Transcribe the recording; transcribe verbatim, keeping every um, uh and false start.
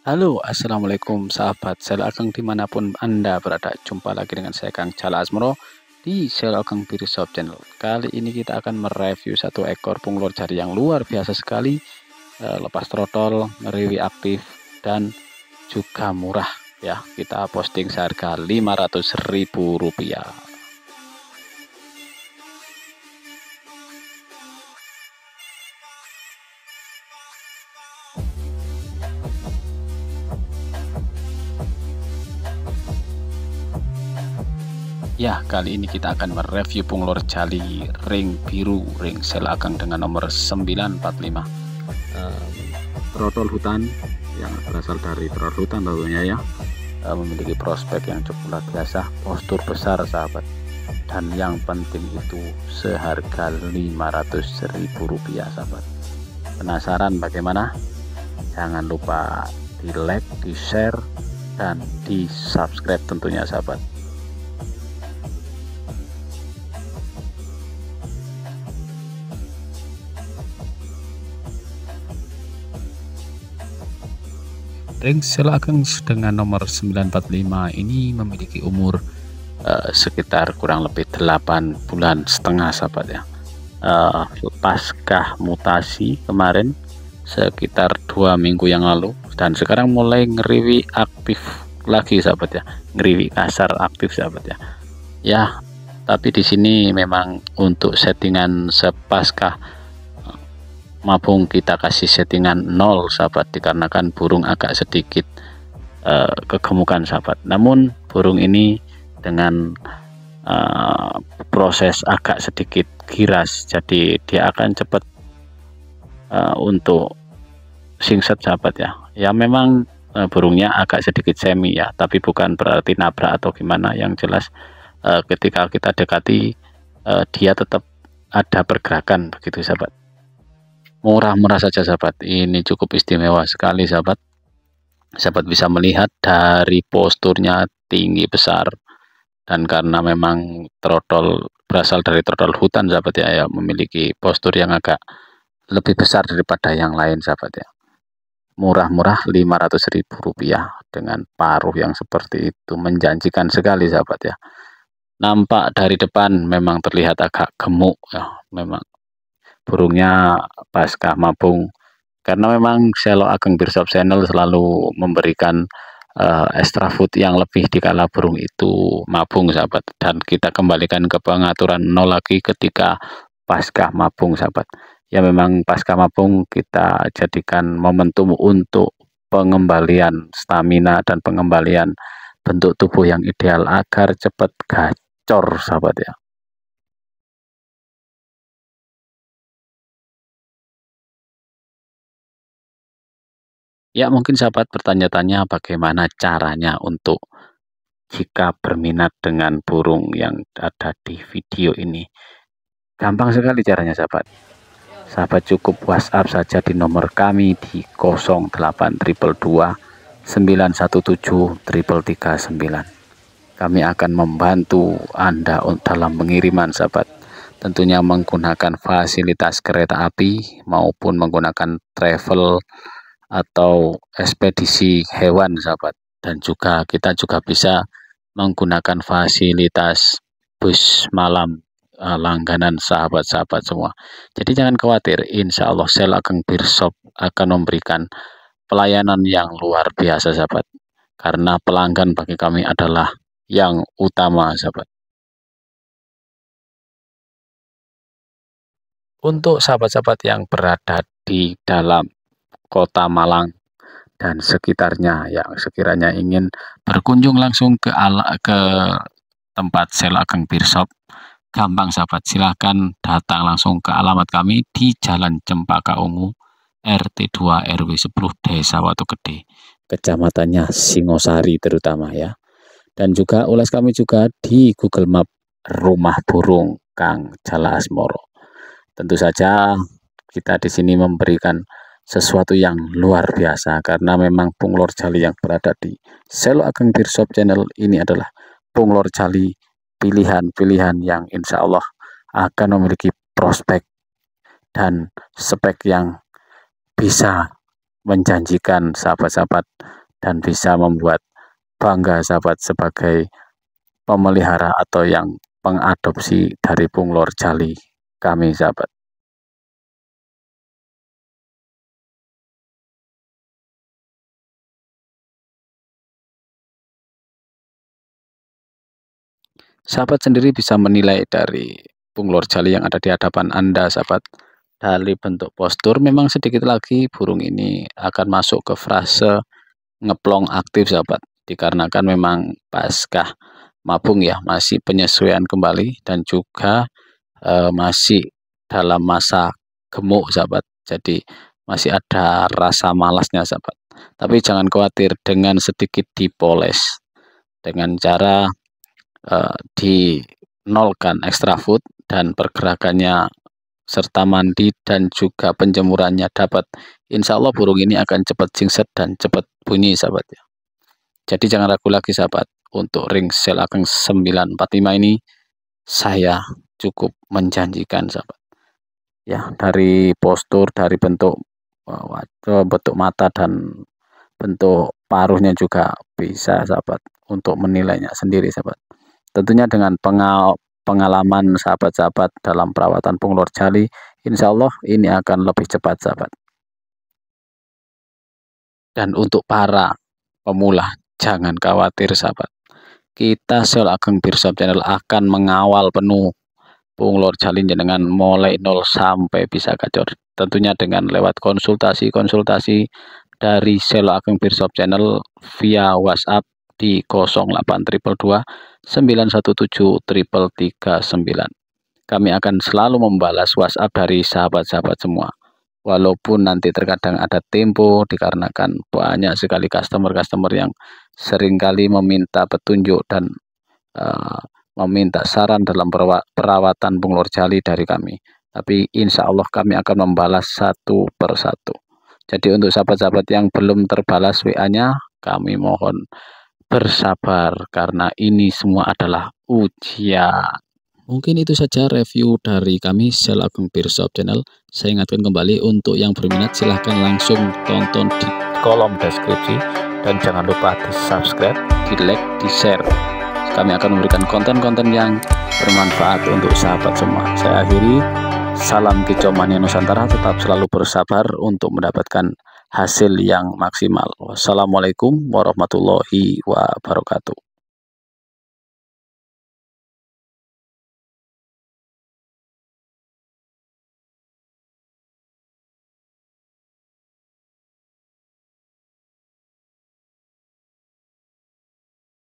Halo, assalamualaikum sahabat Sel Ageng dimanapun Anda berada. Jumpa lagi dengan saya Kang Jala Asmoro di Sel Ageng Beauty Shop Channel. Kali ini kita akan mereview satu ekor punglor jari yang luar biasa sekali, eh, lepas trotol, ngeriwi aktif, dan juga murah ya. Kita posting seharga lima ratus ribu rupiah. Ya, kali ini kita akan mereview punglor jali ring biru, ring sel ageng dengan nomor sembilan empat lima. Uh, trotol hutan yang berasal dari trotol hutan tentunya ya. Uh, memiliki prospek yang cukup luar biasa, postur besar sahabat. Dan yang penting itu seharga lima ratus ribu rupiah sahabat. Penasaran bagaimana? Jangan lupa di like, di share, dan di subscribe tentunya sahabat. Ring sel ageng dengan nomor sembilan empat lima ini memiliki umur uh, sekitar kurang lebih delapan bulan setengah sahabat ya. Uh, pasca mutasi kemarin sekitar dua minggu yang lalu, dan sekarang mulai ngeriwi aktif lagi sahabat ya, ngeriwi kasar aktif sahabat ya. Ya, tapi di sini memang untuk settingan sepasca mabung kita kasih settingan nol sahabat, dikarenakan burung agak sedikit uh, kegemukan sahabat. Namun burung ini dengan uh, proses agak sedikit giras, jadi dia akan cepat uh, untuk singset sahabat ya. Ya memang uh, burungnya agak sedikit semi ya, tapi bukan berarti nabrak atau gimana. Yang jelas uh, ketika kita dekati uh, dia tetap ada pergerakan begitu sahabat. Murah-murah saja sahabat, ini cukup istimewa sekali sahabat. Sahabat bisa melihat dari posturnya tinggi besar, dan karena memang trotol berasal dari trotol hutan sahabat ya, ya memiliki postur yang agak lebih besar daripada yang lain sahabat ya. Murah-murah lima ratus ribu rupiah dengan paruh yang seperti itu, menjanjikan sekali sahabat ya. Nampak dari depan memang terlihat agak gemuk ya, memang burungnya pasca mabung, karena memang Sel Ageng Beauty Shop Channel selalu memberikan uh, extra food yang lebih dikala burung itu mabung sahabat, dan kita kembalikan ke pengaturan nol lagi ketika pasca mabung sahabat ya. Memang pasca mabung kita jadikan momentum untuk pengembalian stamina dan pengembalian bentuk tubuh yang ideal agar cepat gacor sahabat ya. Ya, mungkin sahabat bertanya-tanya bagaimana caranya untuk jika berminat dengan burung yang ada di video ini. Gampang sekali caranya sahabat. Sahabat cukup WhatsApp saja di nomor kami di nol delapan dua dua dua sembilan satu tujuh tiga tiga sembilan. Kami akan membantu Anda dalam pengiriman sahabat. Tentunya menggunakan fasilitas kereta api maupun menggunakan travel atau ekspedisi hewan sahabat, dan juga kita juga bisa menggunakan fasilitas bus malam uh, langganan sahabat-sahabat semua. Jadi jangan khawatir, insya Allah Sel Ageng Beauty Shop akan memberikan pelayanan yang luar biasa sahabat, karena pelanggan bagi kami adalah yang utama sahabat. Untuk sahabat-sahabat yang berada di dalam Kota Malang dan sekitarnya yang sekiranya ingin berkunjung langsung ke ala, ke tempat Sel Ageng Beauty Shop, gampang sahabat, silahkan datang langsung ke alamat kami di Jalan Cempaka Ungu R T dua R W sepuluh Desa Watu Gede, kecamatannya Singosari terutama ya. Dan juga ulas kami juga di Google Map Rumah Burung Kang Jala Asmoro. Tentu saja kita di sini memberikan sesuatu yang luar biasa, karena memang punglor jali yang berada di Sel Ageng Beauty Shop Channel ini adalah punglor jali pilihan-pilihan yang insya Allah akan memiliki prospek dan spek yang bisa menjanjikan sahabat-sahabat dan bisa membuat bangga sahabat sebagai pemelihara atau yang pengadopsi dari Bunglor Jali kami sahabat. Sahabat sendiri bisa menilai dari Bunglor Jali yang ada di hadapan Anda sahabat. Dari bentuk postur memang sedikit lagi burung ini akan masuk ke fase ngeplong aktif sahabat, dikarenakan memang paskah mabung ya, masih penyesuaian kembali dan juga eh, masih dalam masa gemuk sahabat, jadi masih ada rasa malasnya sahabat. Tapi jangan khawatir, dengan sedikit dipoles dengan cara uh, dinolkan extra food dan pergerakannya serta mandi dan juga penjemurannya dapat, insya Allah burung ini akan cepat singset dan cepat bunyi sahabat ya. Jadi jangan ragu lagi sahabat, untuk ring sel ageng sembilan empat lima ini saya cukup menjanjikan sahabat ya, dari postur, dari bentuk uh, bentuk mata dan bentuk paruhnya juga bisa sahabat untuk menilainya sendiri sahabat. Tentunya dengan pengal pengalaman sahabat-sahabat dalam perawatan Bunglor Jali, insya Allah ini akan lebih cepat sahabat. Dan untuk para pemula jangan khawatir sahabat, kita Sel Ageng Birshop Channel akan mengawal penuh Bunglor Jali dengan mulai nol sampai bisa gacor, tentunya dengan lewat konsultasi-konsultasi dari Sel Ageng Birshop Channel via WhatsApp di nol delapan dua dua dua sembilan satu tujuh tiga tiga sembilan. Kami akan selalu membalas WhatsApp dari sahabat-sahabat semua, walaupun nanti terkadang ada tempo dikarenakan banyak sekali customer-customer yang seringkali meminta petunjuk dan uh, meminta saran dalam perawatan Bunglor Jali dari kami. Tapi insya Allah kami akan membalas satu persatu. Jadi untuk sahabat-sahabat yang belum terbalas W A-nya, kami mohon bersabar karena ini semua adalah ujian. Mungkin itu saja review dari kami Sel Ageng Birshop Channel. Saya ingatkan kembali, untuk yang berminat silahkan langsung tonton di kolom deskripsi dan jangan lupa di subscribe, di like, di share. Kami akan memberikan konten-konten yang bermanfaat untuk sahabat semua. Saya akhiri, salam kicau mania Nusantara, tetap selalu bersabar untuk mendapatkan hasil yang maksimal. Wassalamualaikum warahmatullahi wabarakatuh.